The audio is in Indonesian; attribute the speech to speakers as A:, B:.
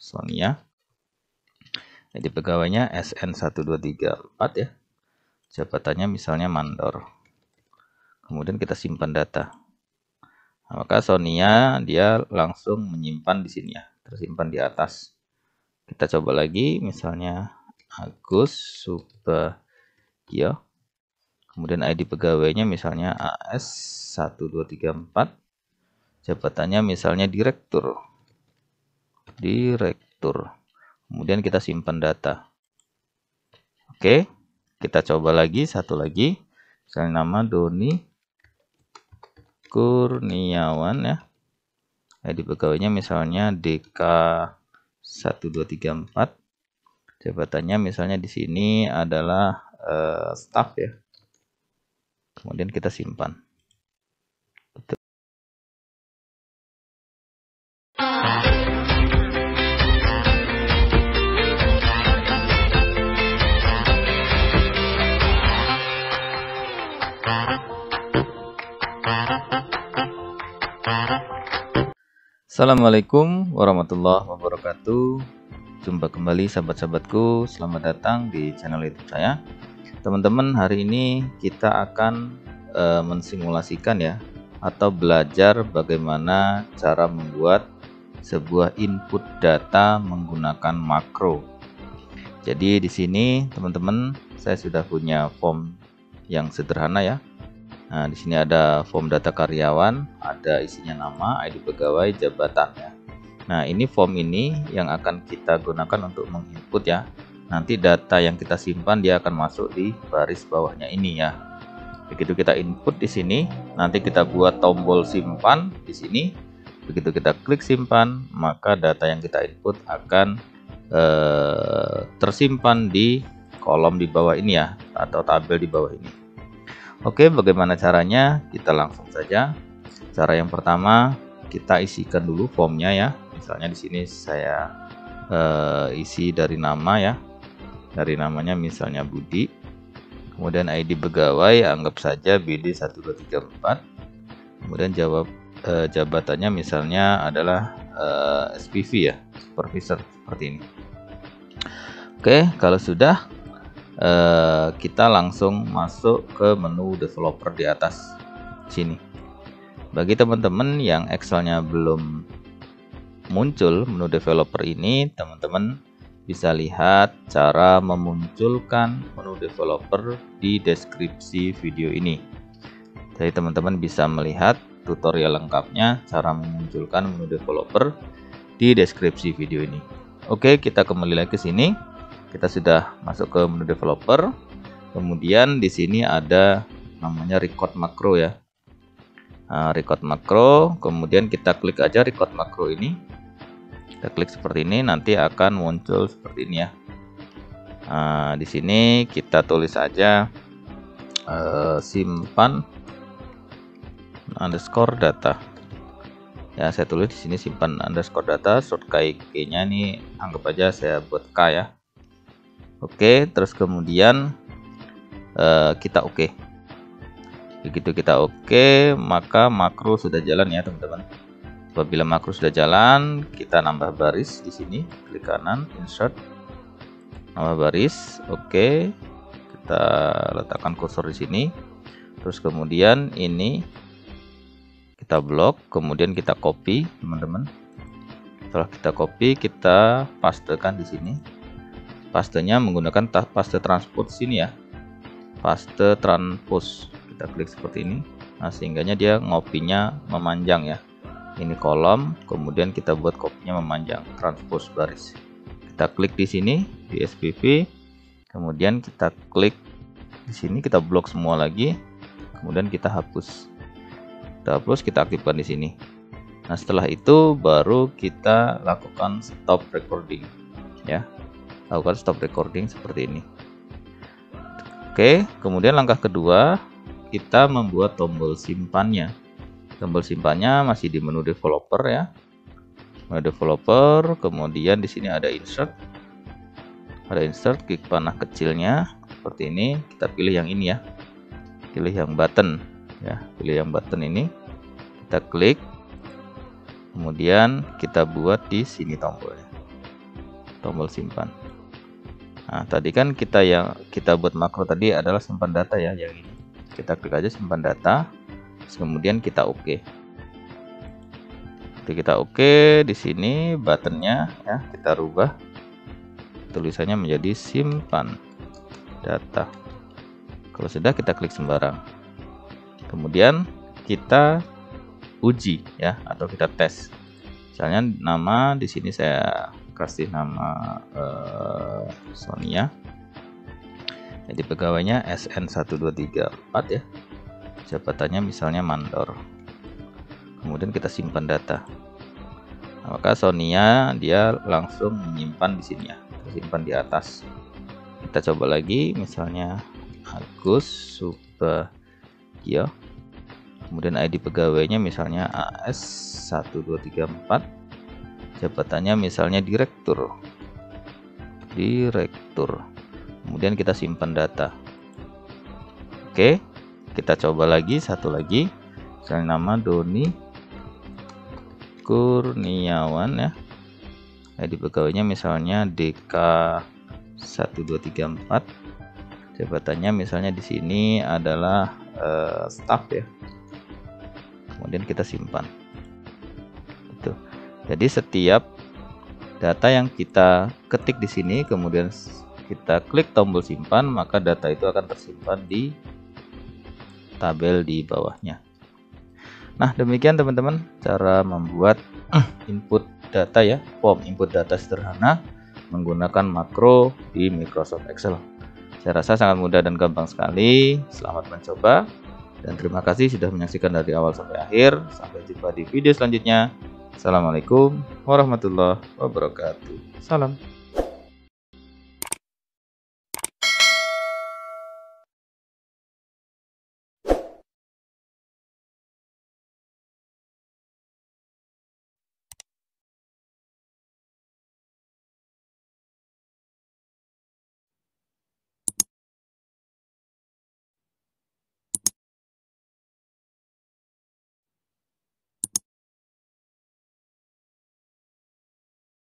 A: Sonia. Jadi pegawainya SN1234 ya. Jabatannya misalnya mandor. Kemudian kita simpan data. Nah, maka Sonia dia langsung menyimpan di sini ya, tersimpan di atas. Kita coba lagi, misalnya Agus Subagio. Kemudian ID pegawainya misalnya AS1234. Jabatannya misalnya direktur. Kemudian kita simpan data. Oke, kita coba lagi, satu lagi. Misalnya nama Doni Kurniawan ya. ID pegawainya misalnya DK1234. Jabatannya misalnya di sini adalah staff ya. Kemudian kita simpan. Assalamualaikum warahmatullahi wabarakatuh. Jumpa kembali sahabat-sahabatku, selamat datang di channel YouTube saya. Teman-teman, hari ini kita akan mensimulasikan ya, atau belajar bagaimana cara membuat sebuah input data menggunakan makro. Jadi di sini teman-teman, saya sudah punya form yang sederhana ya. Nah, di sini ada form data karyawan, ada isinya nama, ID pegawai, jabatan ya. Nah, ini form ini yang akan kita gunakan untuk menginput ya. Nanti data yang kita simpan dia akan masuk di baris bawahnya ini ya. Begitu kita input di sini, nanti kita buat tombol simpan di sini. Begitu kita klik simpan, maka data yang kita input akan tersimpan di kolom di bawah ini ya, atau tabel di bawah ini. Oke, bagaimana caranya? Kita langsung saja. Cara yang pertama, kita isikan dulu formnya ya. Misalnya di sini saya isi dari nama ya. Dari namanya misalnya Budi. Kemudian ID pegawai anggap saja BD1234. Kemudian jabatannya misalnya adalah SPV ya, supervisor seperti ini. Oke, kalau sudah kita langsung masuk ke menu developer di atas sini. Bagi teman-teman yang Excelnya belum muncul menu developer ini, teman-teman bisa lihat cara memunculkan menu developer di deskripsi video ini. Jadi teman-teman bisa melihat tutorial lengkapnya cara memunculkan menu developer di deskripsi video ini. Oke, kita kembali lagi ke sini. Kita sudah masuk ke menu developer. Kemudian di sini ada namanya record makro ya. Nah, record makro, kemudian kita klik aja record makro ini. Kita klik seperti ini, nanti akan muncul seperti ini ya. Nah, di sini kita tulis aja simpan underscore data. Ya, saya tulis di sini simpan underscore data. Shortcut key-nya ini anggap aja saya buat K ya. Oke, terus kemudian kita oke. Begitu kita oke, maka makro sudah jalan ya teman-teman. Apabila makro sudah jalan, kita nambah baris di sini, klik kanan, insert, nambah baris. Oke, kita letakkan kursor di sini. Terus kemudian ini kita blok, kemudian kita copy teman-teman. Setelah kita copy, kita pastekan di sini. Pastenya menggunakan paste transpose sini ya, paste transpose. Kita klik seperti ini. Nah, sehingganya dia ngopinya memanjang ya. Ini kolom, kemudian kita buat kopinya memanjang, transpose baris. Kita klik di sini di SPV, kemudian kita klik di sini, kita blok semua lagi, kemudian kita hapus. Kita hapus, kita aktifkan di sini. Nah, setelah itu baru kita lakukan stop recording ya. Lakukan stop recording seperti ini. Oke, kemudian langkah kedua, kita membuat tombol simpannya. Tombol simpannya masih di menu developer ya. Menu developer, kemudian di sini ada insert. Ada insert, klik panah kecilnya seperti ini. Kita pilih yang ini ya. Pilih yang button ya, pilih yang button ini. Kita klik. Kemudian kita buat di sini tombolnya. tombol simpan. Nah, tadi kan kita buat makro tadi adalah simpan data ya, yang ini. Kita klik aja simpan data, kemudian kita oke. Kita oke, di sini buttonnya ya kita rubah tulisannya menjadi simpan data. Kalau sudah, kita klik sembarang. Kemudian kita uji ya, atau kita tes. Misalnya nama di sini saya kasih nama Sonia. Jadi pegawainya SN1234 ya. Jabatannya misalnya mandor. Kemudian kita simpan data. Nah, maka Sonia dia langsung menyimpan di sini ya, tersimpan di atas. Kita coba lagi, misalnya Agus Subagio. Kemudian ID pegawainya misalnya AS1234. Jabatannya misalnya direktur. Kemudian kita simpan data. Oke, kita coba lagi, satu lagi. Misalnya nama Doni Kurniawan ya. ID pegawainya misalnya DK1234. Jabatannya misalnya di sini adalah staff ya. Kemudian kita simpan. Itu. Jadi setiap data yang kita ketik di sini kemudian kita klik tombol simpan, maka data itu akan tersimpan di tabel di bawahnya. Nah, demikian teman-teman cara membuat input data ya, form input data sederhana menggunakan makro di Microsoft Excel. Saya rasa sangat mudah dan gampang sekali. Selamat mencoba dan terima kasih sudah menyaksikan dari awal sampai akhir. Sampai jumpa di video selanjutnya. Assalamualaikum warahmatullahi wabarakatuh. Salam.